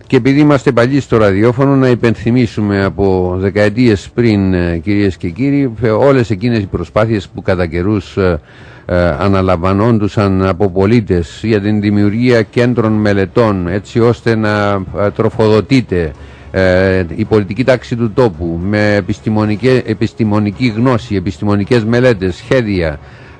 Και επειδή είμαστε παλιοί στο ραδιόφωνο, να υπενθυμίσουμε από δεκαετίες πριν, κυρίες και κύριοι, όλες εκείνες οι προσπάθειες που κατά καιρούς αναλαμβανόντουσαν από πολίτες για την δημιουργία κέντρων μελετών, έτσι ώστε να τροφοδοτείται η πολιτική τάξη του τόπου με επιστημονική γνώση, επιστημονικές μελέτες, σχέδια,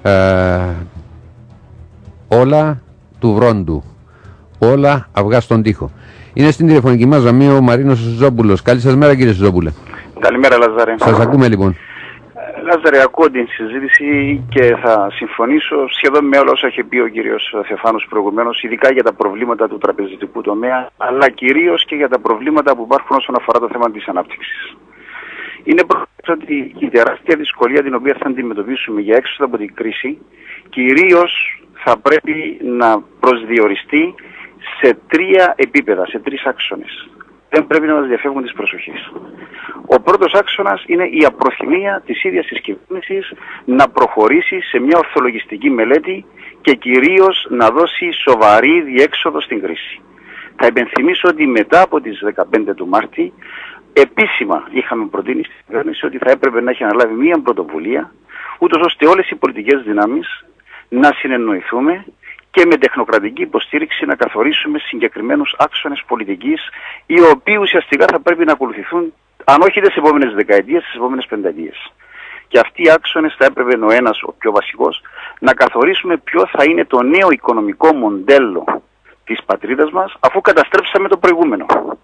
όλα του βρόντου, όλα αυγά στον τοίχο. Είναι στην τηλεφωνική μας γραμμή ο Μαρίνος Σουζόπουλος. Καλή σας μέρα, κύριε Σουζόπουλε. Καλημέρα, Λάζαρε. Σας ακούμε λοιπόν. Λάζαρε, ακούω την συζήτηση και θα συμφωνήσω σχεδόν με όλα όσα έχει πει ο κύριος Θεοφάνος προηγουμένως, ειδικά για τα προβλήματα του τραπεζιτικού τομέα, αλλά κυρίως και για τα προβλήματα που υπάρχουν όσον αφορά το θέμα της ανάπτυξης. Είναι προφανές ότι η τεράστια δυσκολία την οποία θα αντιμετωπίσουμε για έξοδο από την κρίση, κυρίως θα πρέπει να προσδιοριστεί σε τρία επίπεδα, σε τρεις άξονες. Δεν πρέπει να μας διαφεύγουν τις προσοχές. Ο πρώτος άξονας είναι η απροθυμία της ίδιας της κυβέρνησης να προχωρήσει σε μια ορθολογιστική μελέτη και κυρίως να δώσει σοβαρή διέξοδο στην κρίση. Θα υπενθυμίσω ότι μετά από τις 15 του Μάρτη επίσημα είχαμε προτείνει στην κυβέρνηση ότι θα έπρεπε να έχει αναλάβει μια πρωτοβουλία, ούτως ώστε όλες οι πολιτικές δυνάμεις να συνεννοηθούμε και με τεχνοκρατική υποστήριξη να καθορίσουμε συγκεκριμένους άξονες πολιτικής, οι οποίοι ουσιαστικά θα πρέπει να ακολουθηθούν, αν όχι τις επόμενες δεκαετίες, τις επόμενες πενταετίες. Και αυτοί οι άξονες θα έπρεπε ο ένας, ο πιο βασικός, να καθορίσουμε ποιο θα είναι το νέο οικονομικό μοντέλο της πατρίδας μας, αφού καταστρέψαμε το προηγούμενο.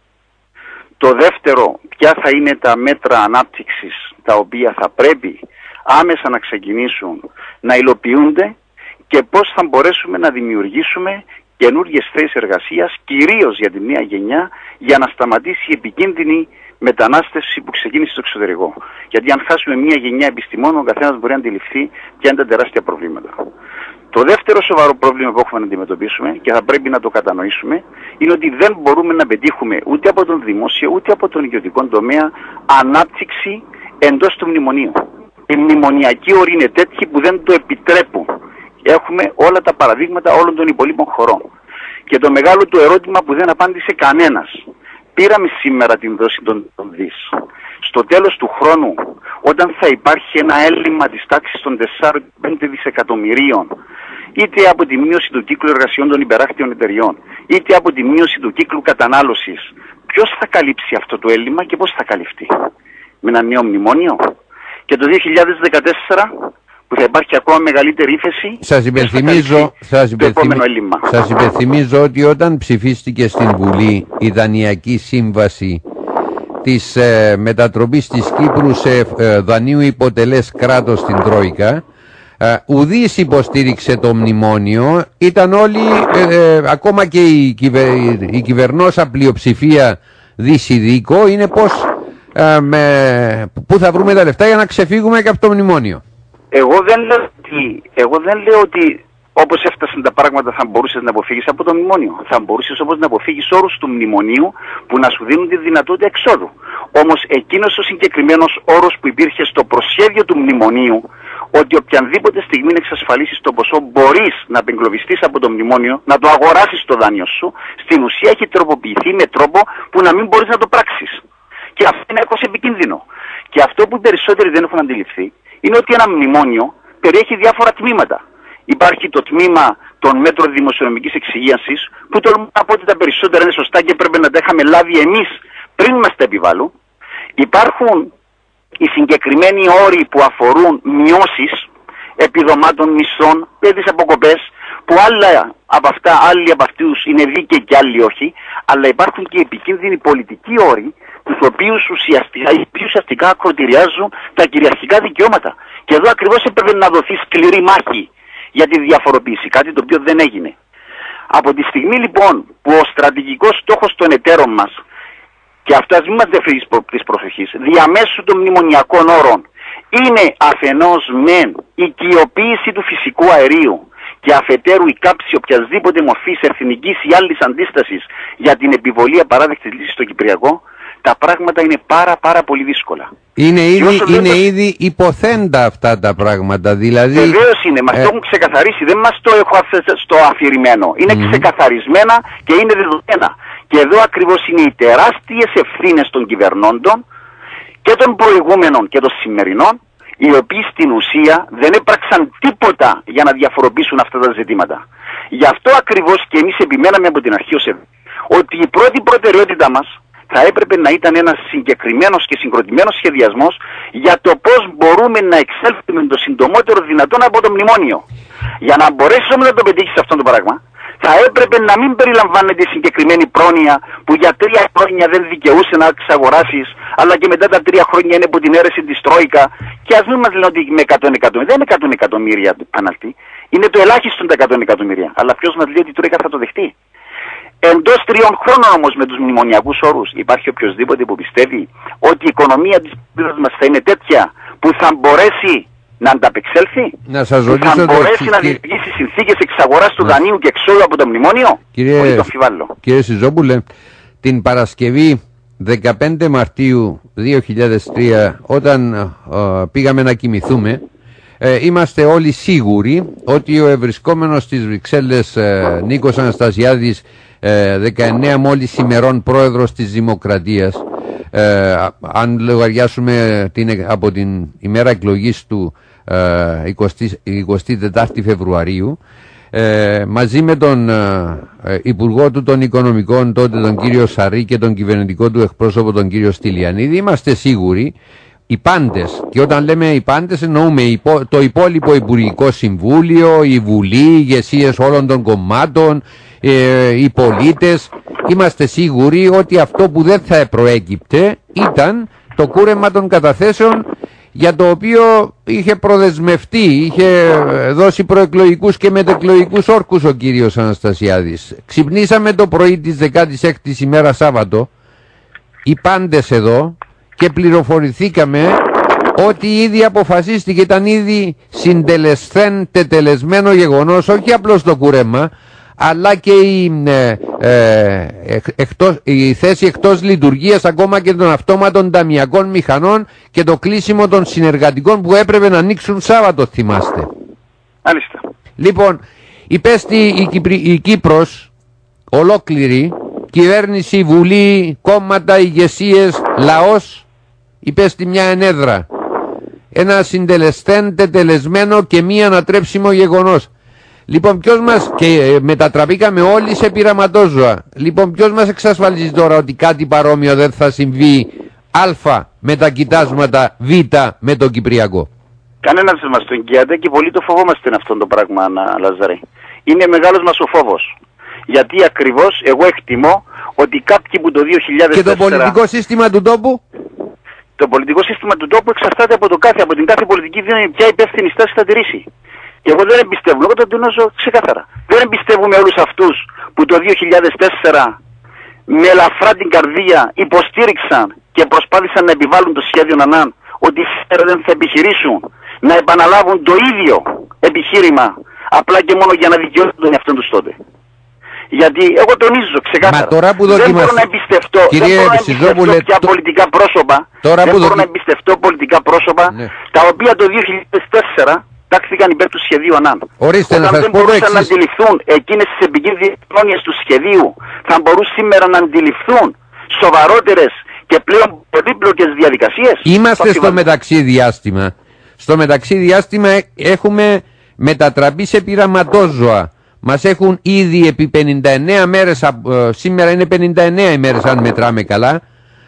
Το δεύτερο, ποια θα είναι τα μέτρα ανάπτυξης, τα οποία θα πρέπει άμεσα να ξεκινήσουν να υλοποιούνται, και πώς θα μπορέσουμε να δημιουργήσουμε καινούργιες θέσεις εργασίας, κυρίως για τη νέα γενιά, για να σταματήσει η επικίνδυνη μετανάστευση που ξεκίνησε στο εξωτερικό. Γιατί αν χάσουμε μια γενιά επιστημόνων, ο καθένας μπορεί να αντιληφθεί ποια είναι τα τεράστια προβλήματα. Το δεύτερο σοβαρό πρόβλημα που έχουμε να αντιμετωπίσουμε και θα πρέπει να το κατανοήσουμε είναι ότι δεν μπορούμε να πετύχουμε ούτε από τον δημόσιο ούτε από τον ιδιωτικό τομέα ανάπτυξη εντός του μνημονίου. Οι μνημονιακοί όροι είναι τέτοιοι που δεν το επιτρέπουν. Έχουμε όλα τα παραδείγματα όλων των υπολείπων χωρών. Και το μεγάλο του ερώτημα που δεν απάντησε κανένας. Πήραμε σήμερα την δόση των δις. Στο τέλος του χρόνου, όταν θα υπάρχει ένα έλλειμμα της τάξης των 4-5 δισεκατομμυρίων, είτε από τη μείωση του κύκλου εργασιών των υπεράκτιων εταιριών, είτε από τη μείωση του κύκλου κατανάλωσης, ποιος θα καλύψει αυτό το έλλειμμα και πώς θα καλυφθεί? Με ένα νέο μνημόνιο? Και το 2014... που θα υπάρχει ακόμα μεγαλύτερη ύφεση. Σας υπενθυμίζω ότι όταν ψηφίστηκε στην Βουλή η Δανειακή Σύμβαση της μετατροπής της Κύπρου σε δανείου υποτελές κράτος στην Τρόικα, ουδής υποστήριξε το μνημόνιο, ήταν όλοι, ακόμα και η κυβερνόσα πλειοψηφία δυσιδίκο, είναι πού θα βρούμε τα λεφτά για να ξεφύγουμε και από το μνημόνιο. Εγώ δεν λέω ότι όπως έφτασαν τα πράγματα θα μπορούσες να αποφύγεις από το μνημόνιο. Θα μπορούσες όμως να αποφύγεις όρους του μνημονίου που να σου δίνουν τη δυνατότητα εξόδου. Όμως εκείνος ο συγκεκριμένος όρος που υπήρχε στο προσχέδιο του μνημονίου, ότι οποιαδήποτε στιγμή εξασφαλίσεις το ποσό μπορείς να απεγκλωβιστείς από το μνημόνιο, να το αγοράσεις το δάνειο σου, στην ουσία έχει τροποποιηθεί με τρόπο που να μην μπορείς να το πράξεις. Και αυτό είναι άκρως επικίνδυνο. Και αυτό που οι περισσότεροι δεν έχουν αντιληφθεί είναι ότι ένα μνημόνιο περιέχει διάφορα τμήματα. Υπάρχει το τμήμα των μέτρων δημοσιονομικής εξυγίανσης, που τολμώ να πω ότι τα περισσότερα είναι σωστά και πρέπει να τα είχαμε λάβει εμείς πριν μας τα επιβάλλουν. Υπάρχουν οι συγκεκριμένοι όροι που αφορούν μειώσεις επιδομάτων, μισθών, τις αποκοπές, που άλλοι από αυτούς είναι δίκαιοι και άλλοι όχι, αλλά υπάρχουν και επικίνδυνοι πολιτικοί όροι, τους οποίους ουσιαστικά ακροτηριάζουν τα κυριαρχικά δικαιώματα. Και εδώ ακριβώς έπρεπε να δοθεί σκληρή μάχη για τη διαφοροποίηση, κάτι το οποίο δεν έγινε. Από τη στιγμή λοιπόν που ο στρατηγικός στόχος των εταίρων μας, και αυτό ας μην μας διαφύγει της προσοχής, διαμέσου των μνημονιακών όρων, είναι αφενός μεν η οικειοποίηση του φυσικού αερίου και αφετέρου η κάψη οποιασδήποτε μορφής εθνικής ή άλλης αντίστασης για την επιβολή απαράδεκτης λύσης στο Κυπριακό, τα πράγματα είναι πάρα πολύ δύσκολα. Είναι ήδη υποθέντα αυτά τα πράγματα, δηλαδή... Βεβαίως είναι, μας το έχουν ξεκαθαρίσει, δεν μας το έχω στο αφηρημένο. Είναι ξεκαθαρισμένα και είναι δεδομένα. Και εδώ ακριβώς είναι οι τεράστιες ευθύνες των κυβερνώντων και των προηγούμενων και των σημερινών, οι οποίοι στην ουσία δεν έπραξαν τίποτα για να διαφοροποιήσουν αυτά τα ζητήματα. Γι' αυτό ακριβώς και εμείς επιμέναμε από την αρχή ότι η πρώτη προτεραιότητα μας θα έπρεπε να ήταν ένας συγκεκριμένος και συγκροτημένος σχεδιασμός για το πώς μπορούμε να εξέλθουμε το συντομότερο δυνατόν από το μνημόνιο. Για να μπορέσεις όμως να το πετύχεις αυτό το πράγμα, θα έπρεπε να μην περιλαμβάνεται η συγκεκριμένη πρόνοια που για 3 χρόνια δεν δικαιούσε να εξαγοράσεις, αλλά και μετά τα 3 χρόνια είναι από την αίρεση της Τρόικα. Και ας μην μας λένε ότι με 100 εκατομμύρια, δεν είναι 100 εκατομμύρια παναλτή, είναι το ελάχιστο τα 100 εκατομμύρια. Αλλά ποιος μας λέει ότι η Τρόικα θα το δεχτεί? Εντός 3 χρόνων όμως με τους μνημονιακούς όρους υπάρχει οποιοδήποτε που πιστεύει ότι η οικονομία της χώρας μας θα είναι τέτοια που θα μπορέσει να ανταπεξέλθει, που θα μπορέσει να δημιουργήσει συνθήκες εξαγοράς του δανείου και εξόδου από το μνημόνιο? Όχι, το αμφιβάλλω. Κύριε Σιζόπουλε, την Παρασκευή 15 Μαρτίου 2003 όταν πήγαμε να κοιμηθούμε, είμαστε όλοι σίγουροι ότι ο ευρισκόμενος στις Βρυξέλλες Νίκος Αναστασιάδης, 19 μόλις ημερών πρόεδρος της Δημοκρατίας, αν λογαριάσουμε από την ημέρα εκλογής του 24η Φεβρουαρίου, μαζί με τον Υπουργό του των Οικονομικών τότε τον κύριο Σαρή και τον κυβερνητικό του εκπρόσωπο τον κύριο Στυλιανίδη, είμαστε σίγουροι οι πάντες, και όταν λέμε οι πάντες εννοούμε το υπόλοιπο Υπουργικό Συμβούλιο, η Βουλή, οι ηγεσίες όλων των κομμάτων, οι πολίτες, είμαστε σίγουροι ότι αυτό που δεν θα προέκυπτε ήταν το κούρεμα των καταθέσεων, για το οποίο είχε προδεσμευτεί, είχε δώσει προεκλογικούς και μετεκλογικούς όρκους ο κύριος Αναστασιάδης. Ξυπνήσαμε το πρωί της 16ης ημέρα Σάββατο οι πάντες εδώ και πληροφορηθήκαμε ότι ήδη αποφασίστηκε, ήταν ήδη συντελεσθέν τετελεσμένο γεγονός, όχι απλώς το κούρεμα, αλλά και η θέση εκτός λειτουργίας ακόμα και των αυτόματων ταμιακών μηχανών και το κλείσιμο των συνεργατικών που έπρεπε να ανοίξουν Σάββατο, θυμάστε. Μάλιστα. Λοιπόν, υπέστη η Κύπρος ολόκληρη, κυβέρνηση, βουλή, κόμματα, ηγεσίες, λαός, υπέστη μια ενέδρα. Ένα συντελεστέν τετελεσμένο και μη ανατρέψιμο γεγονός. Λοιπόν, ποιος μας, και μετατραπήκαμε όλοι σε πειραματόζωα. Λοιπόν, ποιος μας εξασφαλίζει τώρα ότι κάτι παρόμοιο δεν θα συμβεί α με τα κοιτάσματα, β με το Κυπριακό? Κανένας δεν μας το εγγυάται και πολύ το φοβόμαστε αυτό το πράγμα, Λαζαρέ. Είναι μεγάλος μας ο φόβος. Γιατί ακριβώς εγώ εκτιμώ ότι κάποιοι που το 2004... Και το πολιτικό σύστημα του τόπου? Το πολιτικό σύστημα του τόπου εξαρτάται από την κάθε πολιτική δύναμη ποια υπεύθυνη στάση θα τηρήσει. Και εγώ δεν εμπιστεύομαι, εγώ το δηλώσω ξεκάθαρα. Δεν εμπιστεύομαι όλους αυτούς που το 2004 με ελαφρά την καρδία υποστήριξαν και προσπάθησαν να επιβάλλουν το σχέδιο ΝΑΝ, ότι σήμερα δεν θα επιχειρήσουν να επαναλάβουν το ίδιο επιχείρημα απλά και μόνο για να δικαιώσουν τον εαυτό τους τότε. Γιατί εγώ τονίζω ξεκάθαρα, δεν μπορώ να εμπιστευτώ, πια πολιτικά πρόσωπα, πολιτικά πρόσωπα τα οποία το 2004 τάχθηκαν υπέρ του σχεδίου ΑΝΑΝ. Ορίστε, όταν δεν μπορούσαν να αντιληφθούν εκείνες τις επικίνδυνες πρόνοιες του σχεδίου, θα μπορούν σήμερα να αντιληφθούν σοβαρότερες και πλέον πολύπλοκες διαδικασίες. Είμαστε στο μεταξύ διάστημα. Στο μεταξύ διάστημα έχουμε μετατραπεί σε πειραματόζωα. Μας έχουν ήδη επί 59 μέρες, σήμερα είναι 59 ημέρες αν μετράμε καλά,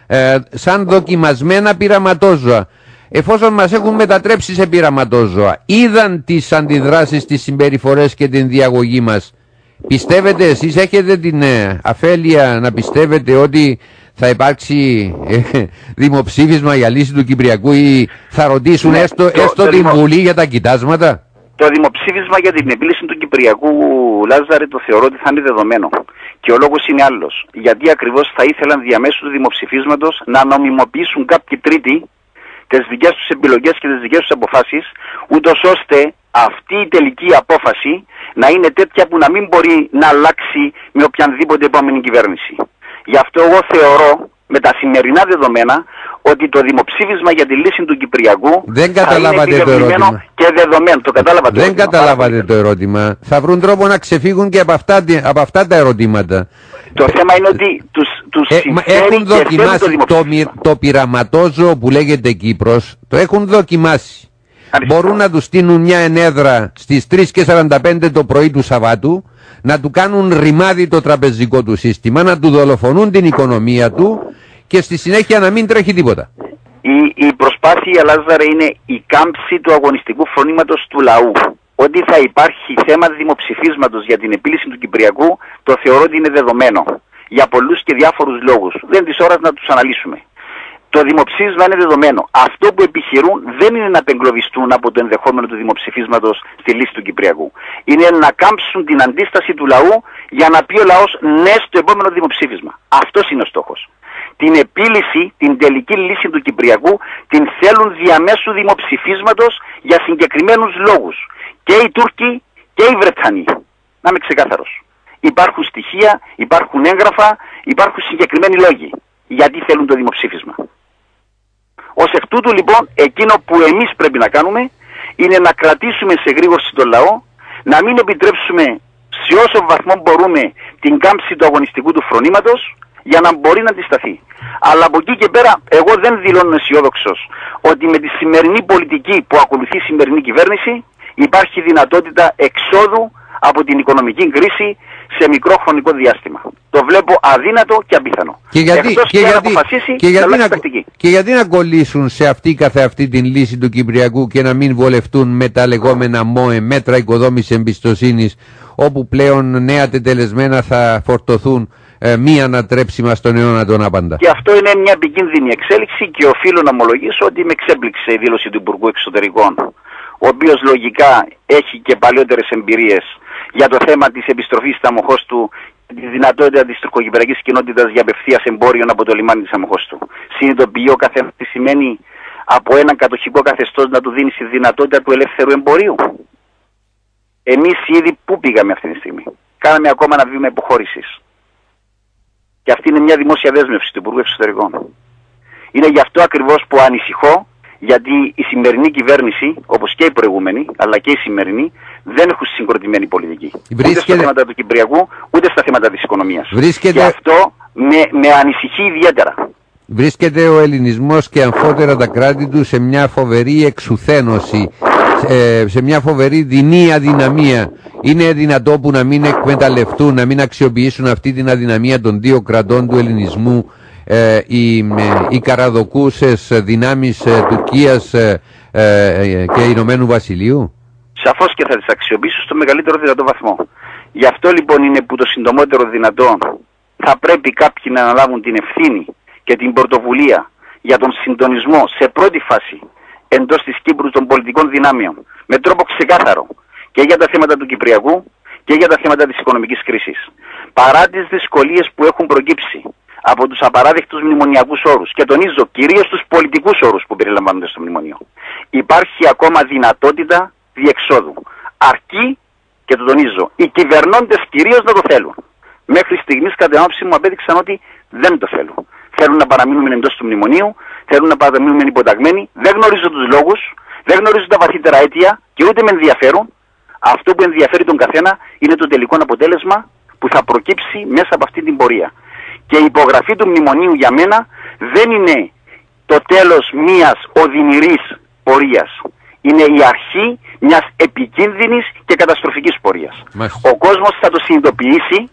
σαν δοκιμασμένα πειραματόζωα. Εφόσον μας έχουν μετατρέψει σε πειραματόζωα, είδαν τις αντιδράσεις, τις συμπεριφορές και την διαγωγή μας. Πιστεύετε, εσείς έχετε την αφέλεια να πιστεύετε ότι θα υπάρξει δημοψήφισμα για λύση του Κυπριακού ή θα ρωτήσουν έστω την Βουλή για τα κοιτάσματα? Το δημοψήφισμα για την επίλυση του Κυπριακού, Λάζαρε, το θεωρώ ότι θα είναι δεδομένο. Και ο λόγος είναι άλλος. Γιατί ακριβώς θα ήθελαν διαμέσου του δημοψηφίσματος να νομιμοποιήσουν κάποιοι τρίτοι τις δικές τους επιλογές και τις δικές τους αποφάσεις, ούτως ώστε αυτή η τελική απόφαση να είναι τέτοια που να μην μπορεί να αλλάξει με οποιαδήποτε επόμενη κυβέρνηση. Γι' αυτό εγώ θεωρώ, με τα σημερινά δεδομένα, ότι το δημοψήφισμα για τη λύση του Κυπριακού δεν καταλάβατε το ερώτημα. Και δεδομένο. Το κατάλαβα δεν καταλάβατε το ερώτημα. Θα βρουν τρόπο να ξεφύγουν και από αυτά τα ερωτήματα. Το θέμα είναι ότι τους έχουν δοκιμάσει το πειραματόζωο που λέγεται Κύπρος, το έχουν δοκιμάσει. Μπορούν να του στείλουν μια ενέδρα στις 3:45 το πρωί του Σαββάτου, να του κάνουν ρημάδι το τραπεζικό του σύστημα, να του δολοφονούν την οικονομία του και στη συνέχεια να μην τρέχει τίποτα. Η προσπάθεια, Λάζαρε, είναι η κάμψη του αγωνιστικού φρονήματος του λαού. Ότι θα υπάρχει θέμα δημοψηφίσματος για την επίλυση του Κυπριακού, το θεωρώ ότι είναι δεδομένο. Για πολλούς και διάφορους λόγους. Δεν είναι της ώρας να τους αναλύσουμε. Το δημοψήφισμα είναι δεδομένο. Αυτό που επιχειρούν δεν είναι να απεγκλωβιστούν από το ενδεχόμενο του δημοψηφίσματος στη λύση του Κυπριακού. Είναι να κάμψουν την αντίσταση του λαού για να πει ο λαός ναι στο επόμενο δημοψήφισμα. Αυτός είναι ο στόχος. Την επίλυση, την τελική λύση του Κυπριακού την θέλουν διαμέσου δημοψηφίσματος για συγκεκριμένους λόγους. Και οι Τούρκοι και οι Βρετανοί. Να είμαι ξεκάθαρος. Υπάρχουν στοιχεία, υπάρχουν έγγραφα, υπάρχουν συγκεκριμένοι λόγοι γιατί θέλουν το δημοψήφισμα. Ως εκ τούτου λοιπόν, εκείνο που εμείς πρέπει να κάνουμε είναι να κρατήσουμε σε γρήγορση τον λαό, να μην επιτρέψουμε σε όσο βαθμό μπορούμε την κάμψη του αγωνιστικού του φρονήματος για να μπορεί να αντισταθεί. Αλλά από εκεί και πέρα εγώ δεν δηλώνω αισιόδοξος ότι με τη σημερινή πολιτική που ακολουθεί η σημερινή κυβέρνηση υπάρχει δυνατότητα εξόδου από την οικονομική κρίση σε μικρό χρονικό διάστημα. Το βλέπω αδύνατο και απίθανο. Και γιατί να κολλήσουν σε αυτή καθεαυτή την λύση του Κυπριακού και να μην βολευτούν με τα λεγόμενα ΜΟΕ, μέτρα οικοδόμησης εμπιστοσύνης, όπου πλέον νέα τετελεσμένα θα φορτωθούν μη ανατρέψιμα στον αιώνα τον άπαντα. Και αυτό είναι μια επικίνδυνη εξέλιξη και οφείλω να ομολογήσω ότι με εξέπληξε η δήλωση του Υπουργού Εξωτερικών, ο οποίος λογικά έχει και παλιότερες εμπειρίες για το θέμα της επιστροφής της Αμμοχώστου, τη δυνατότητα της τουρκοκυπριακής κοινότητας για απευθείας εμπόριων από το λιμάνι της Αμμοχώστου. Συνειδητοποιεί ο καθένας τι σημαίνει από έναν κατοχικό καθεστώς να του δίνει τη δυνατότητα του ελεύθερου εμπορίου. Εμείς ήδη πού πήγαμε αυτή τη στιγμή? Κάναμε ακόμα ένα βήμα υποχώρησης. Και αυτή είναι μια δημόσια δέσμευση του Υπουργού Εξωτερικών. Είναι γι' αυτό ακριβώς που ανησυχώ, γιατί η σημερινή κυβέρνηση, όπως και η προηγούμενη, αλλά και η σημερινή, δεν έχουν συγκροτημένη πολιτική. Ούτε στα θέματα του Κυπριακού, ούτε στα θέματα της οικονομίας. Και αυτό με ανησυχεί ιδιαίτερα. Βρίσκεται ο ελληνισμός και αμφότερα τα κράτη του σε μια φοβερή εξουθένωση, σε μια φοβερή δεινή αδυναμία. Είναι δυνατό που να μην εκμεταλλευτούν, να μην αξιοποιήσουν αυτή την αδυναμία των δύο κρατών του ελληνισμού οι καραδοκούσες δυνάμεις Τουρκίας και Ηνωμένου Βασιλείου? Σαφώς και θα τις αξιοποιήσουν στο μεγαλύτερο δυνατό βαθμό. Γι' αυτό λοιπόν είναι που το συντομότερο δυνατό θα πρέπει κάποιοι να αναλάβουν την ευθύνη και την πρωτοβουλία για τον συντονισμό σε πρώτη φάση εντός της Κύπρου των πολιτικών δυνάμεων με τρόπο ξεκάθαρο και για τα θέματα του Κυπριακού και για τα θέματα της οικονομικής κρίσης. Παρά τις δυσκολίες που έχουν προκύψει από τους απαράδεκτους μνημονιακούς όρους και τονίζω κυρίως τους πολιτικούς όρους που περιλαμβάνονται στο μνημονίο, υπάρχει ακόμα δυνατότητα διεξόδου. Αρκεί, και το τονίζω, οι κυβερνώντες κυρίως να το θέλουν. Μέχρι στιγμής κατά την άποψή μου απέδειξαν ότι δεν το θέλουν. Θέλουν να παραμείνουμε εντός του μνημονίου, θέλουν να παραμείνουμε υποταγμένοι, δεν γνωρίζω τους λόγους, δεν γνωρίζω τα βαθύτερα αίτια και ούτε με ενδιαφέρουν. Αυτό που ενδιαφέρει τον καθένα είναι το τελικό αποτέλεσμα που θα προκύψει μέσα από αυτή την πορεία. Και η υπογραφή του μνημονίου για μένα δεν είναι το τέλος μιας οδυνηρής πορείας. Είναι η αρχή μιας επικίνδυνης και καταστροφικής πορείας. Ο κόσμος θα το συνειδητοποιήσει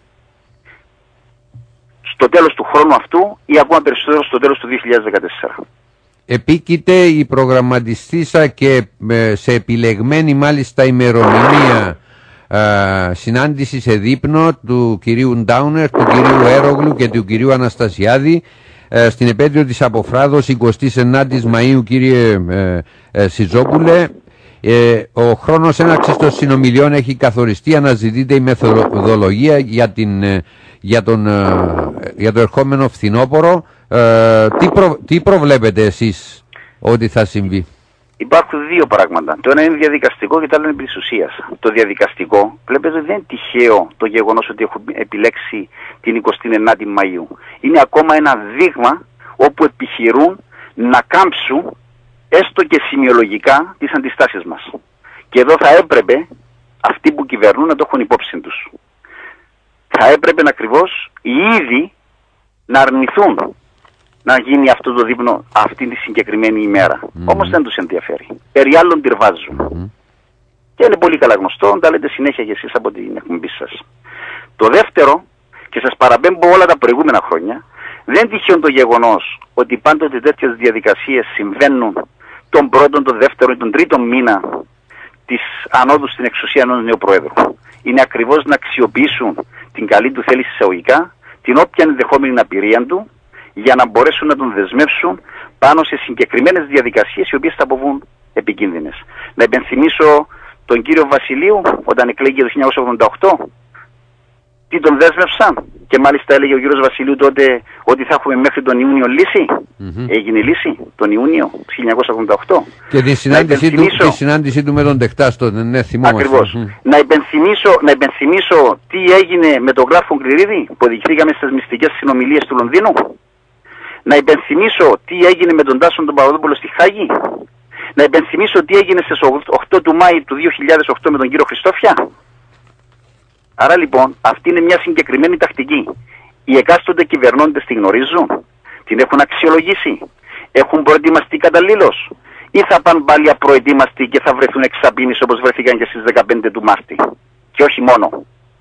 στο τέλος του χρόνου αυτού ή ακόμα περισσότερο στο τέλος του 2014. Επίκειται η προγραμματιστήσα και σε επιλεγμένη μάλιστα ημερομηνία συνάντηση σε δείπνο του κυρίου Ντάουνερ, του κυρίου Έρογλου και του κυρίου Αναστασιάδη στην επέτειο της Αποφράδος 29ης Μαΐου, κύριε Σιζόπουλε. Ο χρόνος έναρξης των συνομιλιών έχει καθοριστεί, αναζητείται η μεθοδολογία για το ερχόμενο φθινόπωρο. Τι προβλέπετε εσείς ότι θα συμβεί? Υπάρχουν δύο πράγματα. Το ένα είναι διαδικαστικό και το άλλο είναι επί της ουσίας. Το διαδικαστικό, βλέπετε, δεν είναι τυχαίο το γεγονός ότι έχουν επιλέξει την 29η Μαΐου. Είναι ακόμα ένα δείγμα όπου επιχειρούν να κάμψουν έστω και σημειολογικά τις αντιστάσεις μας. Και εδώ θα έπρεπε αυτοί που κυβερνούν να το έχουν υπόψη τους. θα έπρεπε ακριβώς οι ίδιοι να αρνηθούν να γίνει αυτό το δείπνο αυτή τη συγκεκριμένη ημέρα. Όμως δεν τους ενδιαφέρει. Περί άλλων τυρβάζουν. Και είναι πολύ καλά γνωστό, τα λέτε συνέχεια και εσείς από την εκπομπή σας. Το δεύτερο, και σας παραπέμπω όλα τα προηγούμενα χρόνια, δεν τυχαίο το γεγονός ότι πάντοτε τέτοιες διαδικασίες συμβαίνουν τον πρώτον, τον δεύτερο ή τον τρίτο μήνα της ανόδου στην εξουσία ενός νέου Προέδρου. Είναι ακριβώς να αξιοποιήσουν την καλή του θέληση εισαγωγικά, την όποια ενδεχόμενη απειρία του, για να μπορέσουν να τον δεσμεύσουν πάνω σε συγκεκριμένες διαδικασίες οι οποίες θα αποβούν επικίνδυνες. Να υπενθυμίσω τον κύριο Βασιλείου όταν εκλέγει το 1988, τι τον δέσμευσαν, και μάλιστα έλεγε ο κύριος Βασιλείου τότε ότι θα έχουμε μέχρι τον Ιούνιο λύση. Έγινε λύση τον Ιούνιο του 1988. Και τη συνάντησή του με τον Τεχτάστο, ναι, θυμόμαστε. Ακριβώς. Να υπενθυμίσω τι έγινε με τον Γράφο Κληρίδη που οδηγηθήκαμε στις μυστικές συνομιλίες του Λονδίνου. Να υπενθυμίσω τι έγινε με τον Τάσον τον Παπαδόπουλο στη Χάγη. Να υπενθυμίσω τι έγινε στις 8 του Μάη του 2008 με τον κύριο Χριστόφια. Άρα λοιπόν αυτή είναι μια συγκεκριμένη τακτική. Οι εκάστοτε κυβερνώντες τη γνωρίζουν, την έχουν αξιολογήσει, έχουν προετοιμαστεί καταλήλως, ή θα πάνε πάλι απροετοίμαστοι και θα βρεθούν εξαπίνεις όπως βρεθήκαν και στις 15 του Μάρτη. Και όχι μόνο.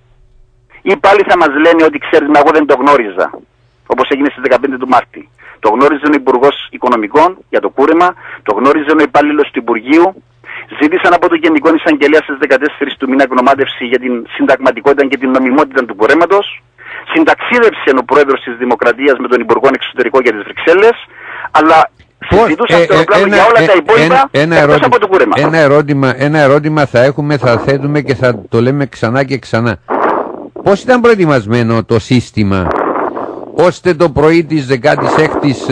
Ή πάλι θα μας λένε ότι ξέρεις, μα εγώ δεν το γνώριζα, όπως έγινε στις 15 του Μάρτη. Το γνώριζε ο Υπουργός Οικονομικών για το κούρεμα, το γνώριζε ο υπάλληλος του Υπουργείου. Ζήτησαν από τον Γενικό Εισαγγελέα στις 14 του μήνα γνωμάτευση για την συνταγματικότητα και την νομιμότητα του κουρέματος. Συνταξίδευσε ο πρόεδρος της Δημοκρατίας με τον Υπουργό Εξωτερικό για τις Βρυξέλλες, αλλά συζητούσαν στο αεροπλάνο για όλα τα υπόλοιπα εκτός από το κούρεμα. Ένα ερώτημα θα έχουμε, θα θέτουμε και θα το λέμε ξανά και ξανά. Πώς ήταν προετοιμασμένο το σύστημα ώστε το πρωί της 16ης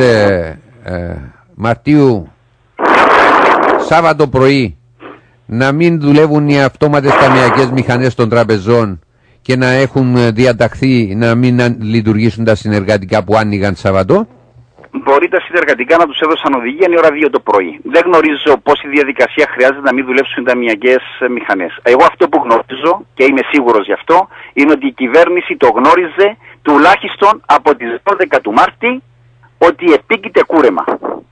Μαρτίου, Σάββατο πρωί, να μην δουλεύουν οι αυτόματες ταμιακές μηχανές των τραπεζών και να έχουν διαταχθεί να μην λειτουργήσουν τα συνεργατικά που άνοιγαν Σαββατό? Μπορεί τα συνεργατικά να τους έδωσαν οδηγία η ώρα 2 το πρωί. Δεν γνωρίζω πόση διαδικασία χρειάζεται να μην δουλέψουν οι ταμιακές μηχανές. Εγώ αυτό που γνωρίζω, και είμαι σίγουρος γι' αυτό, είναι ότι η κυβέρνηση το γνώριζε τουλάχιστον από τις 12 του Μάρτη ότι επίκειται κούρεμα.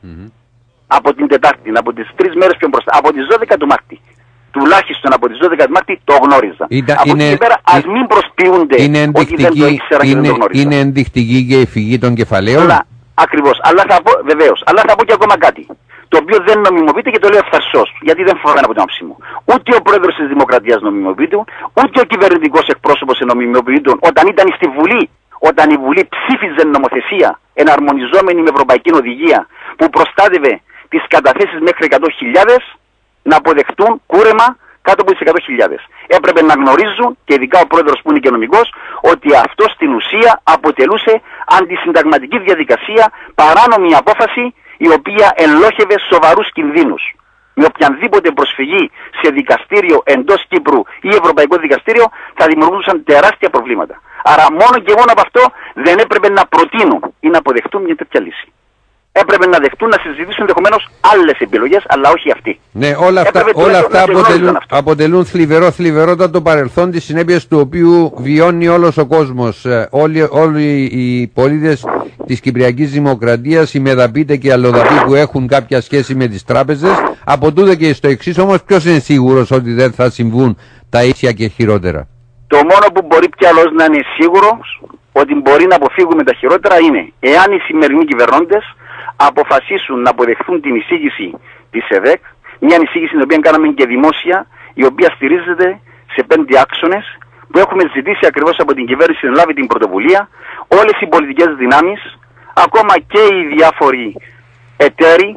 Από την Τετάρτη, από τις 3 μέρες πιο μπροστά, από τις 12 του Μάρτη. Τουλάχιστον από τις 12 του Μάρτη το γνώριζα. Από εκεί πέρα ας μην προσποιούνται ότι δεν το ήξερα και δεν το γνώριζα. Είναι ενδεικτική και η φυγή των κεφαλαίων. Ακριβώς. Αλλά θα πω, βεβαίως, αλλά θα πω και ακόμα κάτι. Το οποίο δεν νομιμοποιείται και το λέω ευθαρσώς, γιατί δεν φοβάμαι από την άποψή μου. Ούτε ο πρόεδρος της Δημοκρατίας νομιμοποιείται, ούτε ο κυβερνητικός εκπρόσωπος νομιμοποιείται όταν ήταν στη Βουλή. Όταν η Βουλή ψήφιζε νομοθεσία εναρμονιζόμενη με ευρωπαϊκή οδηγία που προστάτευε τις καταθέσεις μέχρι 100.000 να αποδεχτούν κούρεμα κάτω από τις 100.000. Έπρεπε να γνωρίζουν, και ειδικά ο πρόεδρος που είναι και νομικός, ότι αυτό στην ουσία αποτελούσε αντισυνταγματική διαδικασία, παράνομη απόφαση η οποία ελόχευε σοβαρούς κινδύνους. Με οποιαδήποτε προσφυγή σε δικαστήριο εντός Κύπρου ή Ευρωπαϊκό Δικαστήριο θα δημιουργούσαν τεράστια προβλήματα. Άρα μόνο και μόνο από αυτό δεν έπρεπε να προτείνουν ή να αποδεχτούν μια τέτοια λύση. Έπρεπε να δεχτούν, να συζητήσουν ενδεχομένως άλλες επιλογές, αλλά όχι αυτή. Ναι, όλα αυτά αποτελούν θλιβερότατο παρελθόν, τις συνέπειες του οποίου βιώνει όλος ο κόσμος. Όλοι οι πολίτες της Κυπριακής Δημοκρατίας, οι μεδαπίτε και οι αλλοδαποί που έχουν κάποια σχέση με τις τράπεζες. Από τούδε και στο εξής όμως, ποιος είναι σίγουρος ότι δεν θα συμβούν τα ίσια και χειρότερα? Το μόνο που μπορεί κι άλλος να είναι σίγουρος ότι μπορεί να αποφύγουμε τα χειρότερα είναι εάν οι σημερινοί κυβερνώντες αποφασίσουν να αποδεχθούν την εισήγηση της ΕΔΕΚ, μια εισήγηση την οποία κάναμε και δημόσια, η οποία στηρίζεται σε 5 άξονες που έχουμε ζητήσει ακριβώς από την κυβέρνηση να λάβει την πρωτοβουλία, όλες οι πολιτικές δυνάμεις, ακόμα και οι διάφοροι εταίροι,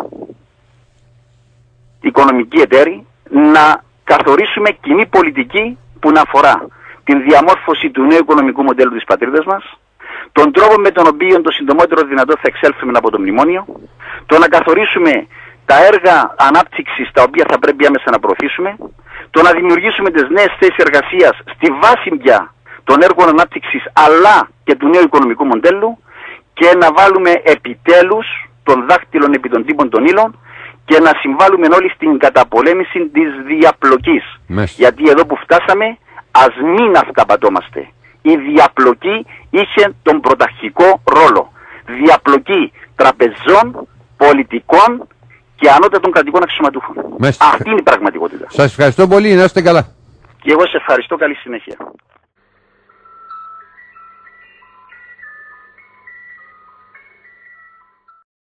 οικονομικοί εταίροι, να καθορίσουμε κοινή πολιτική που να αφορά την διαμόρφωση του νέου οικονομικού μοντέλου της πατρίδας μας, τον τρόπο με τον οποίο το συντομότερο δυνατό θα εξέλθουμε από το μνημόνιο, το να καθορίσουμε τα έργα ανάπτυξης τα οποία θα πρέπει άμεσα να προωθήσουμε, το να δημιουργήσουμε τις νέες θέσεις εργασίας στη βάση πια των έργων ανάπτυξης αλλά και του νέου οικονομικού μοντέλου και να βάλουμε επιτέλους των δάχτυλων επί των τύπων των ύλων και να συμβάλλουμε όλοι στην καταπολέμηση της διαπλοκής. Γιατί εδώ που φτάσαμε, ας μην αυταπατώμαστε. η διαπλοκή είχε τον πρωταρχικό ρόλο. Διαπλοκή τραπεζών, πολιτικών και ανώτατων κρατικών αξιωματούχων. Αυτή είναι η πραγματικότητα. Σας ευχαριστώ πολύ, να είστε καλά. Και εγώ σε ευχαριστώ, καλή συνέχεια.